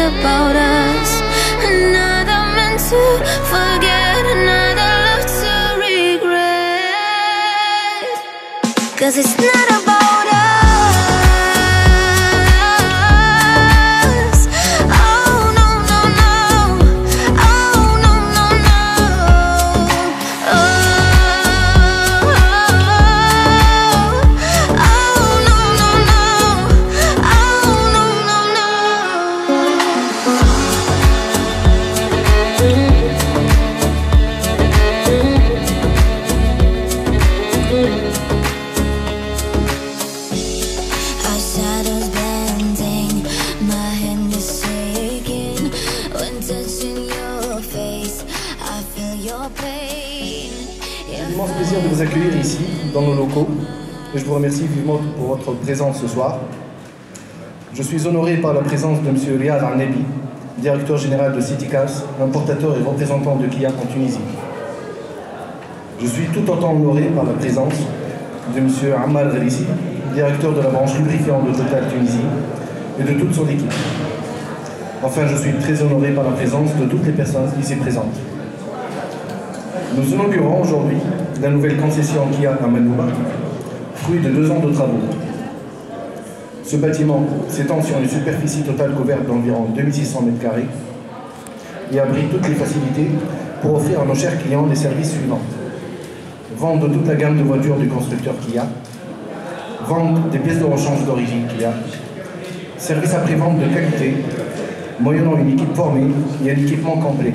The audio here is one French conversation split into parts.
about us. Another man to forget, another love to regret. 'Cause it's not about us. Oh no, no, no. Oh no, no, no. Oh, oh no, no, no. Oh no, no, no. Our shadows bending, my hand is shaking. When touching your face, I feel your pain. J'ai l'immense plaisir de vous accueillir ici, dans nos locaux, et je vous remercie vivement pour votre présence ce soir. Je suis honoré par la présence de M. Riyad Arnebi, directeur général de CityCars, importateur et représentant de Kia en Tunisie. Je suis tout autant honoré par la présence de M. Ammar Gharissi, directeur de la branche lubrifiant de Total Tunisie, et de toute son équipe. Enfin, je suis très honoré par la présence de toutes les personnes ici présentes. Nous inaugurons aujourd'hui la nouvelle concession Kia à Manouba, fruit de 2 ans de travaux. Ce bâtiment s'étend sur une superficie totale couverte d'environ 2600 m² et abrite toutes les facilités pour offrir à nos chers clients les services suivants. Vente de toute la gamme de voitures du constructeur Kia, vente des pièces de rechange d'origine Kia, service après-vente de qualité, moyennant une équipe formée et un équipement complet.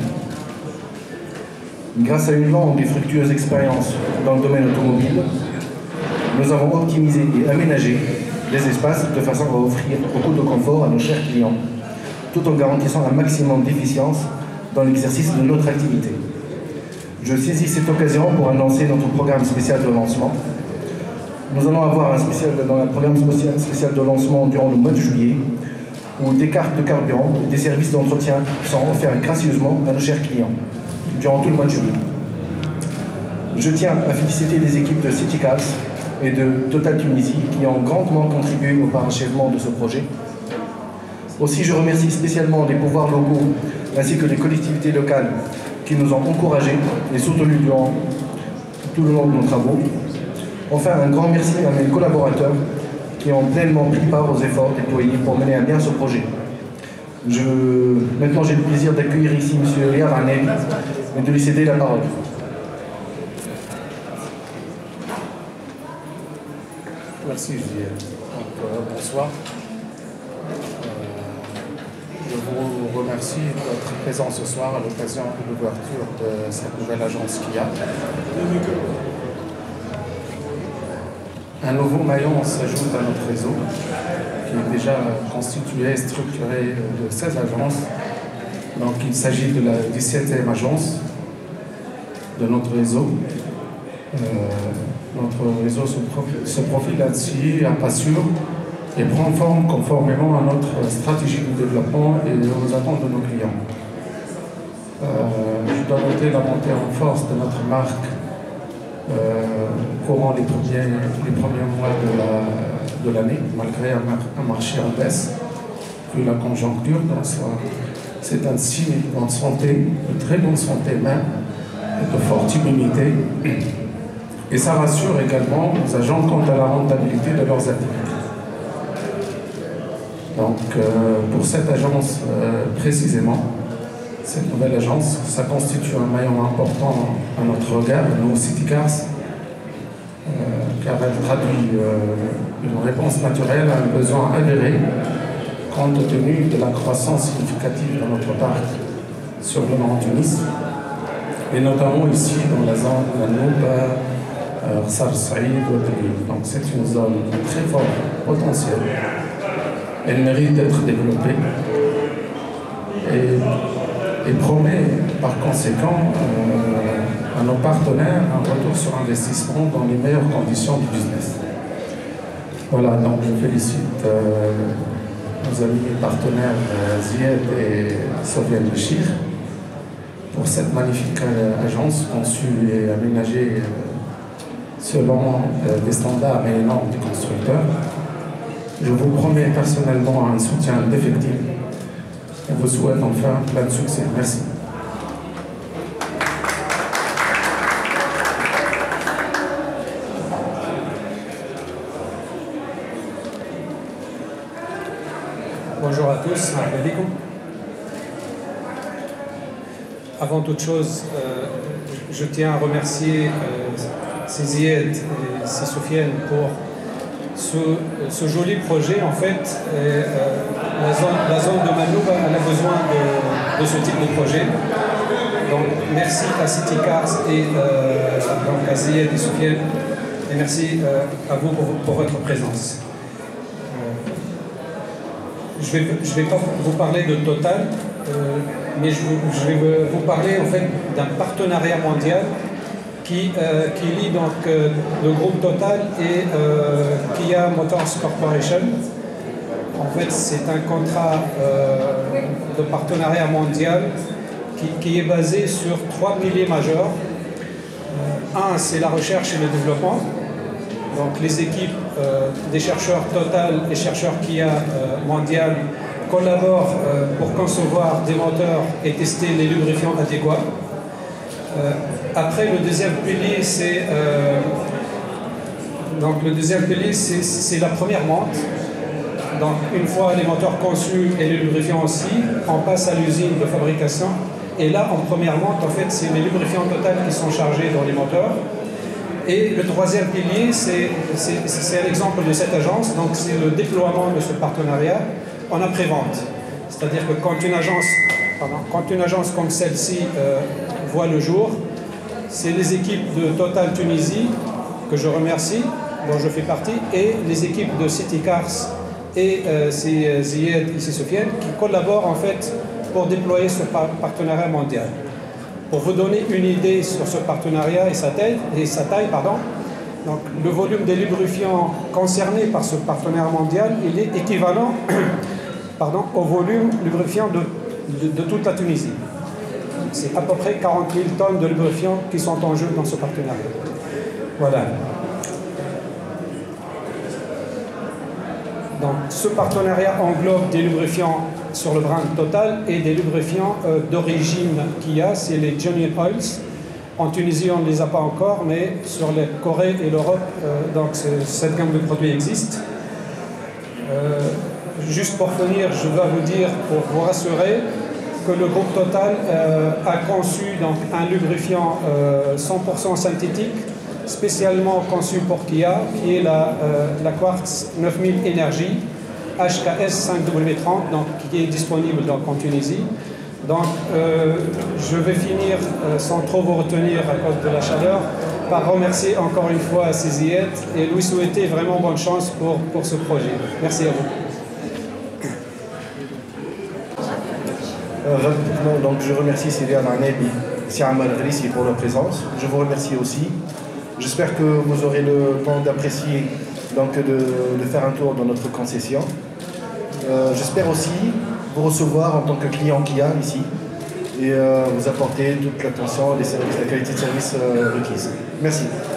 Grâce à une longue et fructueuse expérience dans le domaine automobile, nous avons optimisé et aménagé les espaces de façon à offrir beaucoup de confort à nos chers clients, tout en garantissant un maximum d'efficience dans l'exercice de notre activité. Je saisis cette occasion pour annoncer notre programme spécial de lancement. Nous allons avoir un programme spécial de lancement durant le mois de juillet, où des cartes de carburant et des services d'entretien sont offerts gracieusement à nos chers clients durant tout le mois de juillet. Je tiens à féliciter les équipes de CityCars et de Total Tunisie qui ont grandement contribué au parachèvement de ce projet. Aussi, je remercie spécialement les pouvoirs locaux ainsi que les collectivités locales qui nous ont encouragés et soutenus durant tout le long de nos travaux. Enfin, un grand merci à mes collaborateurs qui ont pleinement pris part aux efforts déployés pour mener à bien ce projet. Maintenant, j'ai le plaisir d'accueillir ici M. Riyad Arnebi et de lui céder la parole. Merci Julien. Bonsoir. Je vous remercie de votre présence ce soir à l'occasion de l'ouverture de cette nouvelle agence Kia. Un nouveau maillon s'ajoute à notre réseau, qui est déjà constitué et structuré de 16 agences. Donc il s'agit de la 17e agence de notre réseau. Notre réseau se profile ainsi à pas sûr et prend forme conformément à notre stratégie de développement et aux attentes de nos clients. Je dois noter la montée en force de notre marque courant les premiers mois de l'année, malgré un marché en baisse, vu la conjoncture. C'est un signe de bonne santé, de très bonne santé même, et de forte immunité. Et ça rassure également les agents quant à la rentabilité de leurs activités. Donc, pour cette agence précisément, cette nouvelle agence, ça constitue un maillon important à notre regard, nous CityCars, car elle traduit une réponse naturelle à un besoin avéré compte tenu de la croissance significative de notre parc sur le Nord Tunis, et notamment ici dans la zone de Manouba, Rsar Saïd, donc c'est une zone de très fort potentiel. Elle mérite d'être développée et promet par conséquent à nos partenaires un retour sur investissement dans les meilleures conditions du business. Voilà, donc je félicite nos amis et partenaires Zied et Sofiane Bachir pour cette magnifique agence conçue et aménagée selon les standards et les normes du constructeur. Je vous promets personnellement un soutien indéfectible On vous souhaite enfin plein de succès. Merci. Bonjour à tous, avant toute chose, je tiens à remercier Zied et Sofiane pour ce joli projet. En fait, la zone de Maloub a besoin de ce type de projet. Donc merci à City Cars et donc à Zied et Sofiane, et merci à vous pour votre présence. Je vais pas vous parler de Total, mais je vais vous parler en fait d'un partenariat mondial qui lie donc le groupe Total et Kia Motors Corporation. En fait, c'est un contrat de partenariat mondial qui est basé sur 3 piliers majeurs. Un, c'est la recherche et le développement. Donc les équipes des chercheurs Total et chercheurs Kia mondial collaborent pour concevoir des moteurs et tester les lubrifiants adéquats. Après, le deuxième pilier, c'est la première monte. Donc une fois les moteurs conçus et les lubrifiants aussi, on passe à l'usine de fabrication. Et là, en première monte, en fait, c'est les lubrifiants Total qui sont chargés dans les moteurs. Et le troisième pilier, c'est un exemple de cette agence, donc c'est le déploiement de ce partenariat en après-vente. C'est-à-dire que quand une agence comme celle-ci voit le jour, c'est les équipes de Total Tunisie, que je remercie, dont je fais partie, et les équipes de City Cars et c'est Zied et Sofiane qui collaborent en fait pour déployer ce partenariat mondial. Pour vous donner une idée sur ce partenariat et sa taille, donc, le volume des lubrifiants concernés par ce partenariat mondial, il est équivalent au volume lubrifiant de toute la Tunisie. C'est à peu près 40 000 tonnes de lubrifiants qui sont en jeu dans ce partenariat. Voilà. Donc, ce partenariat englobe des lubrifiants sur le brand Total et des lubrifiants d'origine Kia, c'est les Genuine Oils. En Tunisie, on ne les a pas encore, mais sur la Corée et l'Europe, donc cette gamme de produits existe. Juste pour finir, je dois vous dire, pour vous rassurer, que le groupe Total a conçu donc, un lubrifiant 100% synthétique, spécialement conçu pour Kia, qui est la Quartz 9000 Energy HKS 5W30, donc, qui est disponible donc, en Tunisie. Donc, je vais finir, sans trop vous retenir à cause de la chaleur, par remercier encore une fois Zied et lui souhaiter vraiment bonne chance pour ce projet. Merci à vous. Donc, je remercie Zied Arnebi et Siam Al-Grissi pour leur présence. Je vous remercie aussi. J'espère que vous aurez le temps d'apprécier, donc de faire un tour dans notre concession. J'espère aussi vous recevoir en tant que client Kia ici et vous apporter toute l'attention, les services, la qualité de service requise. Merci.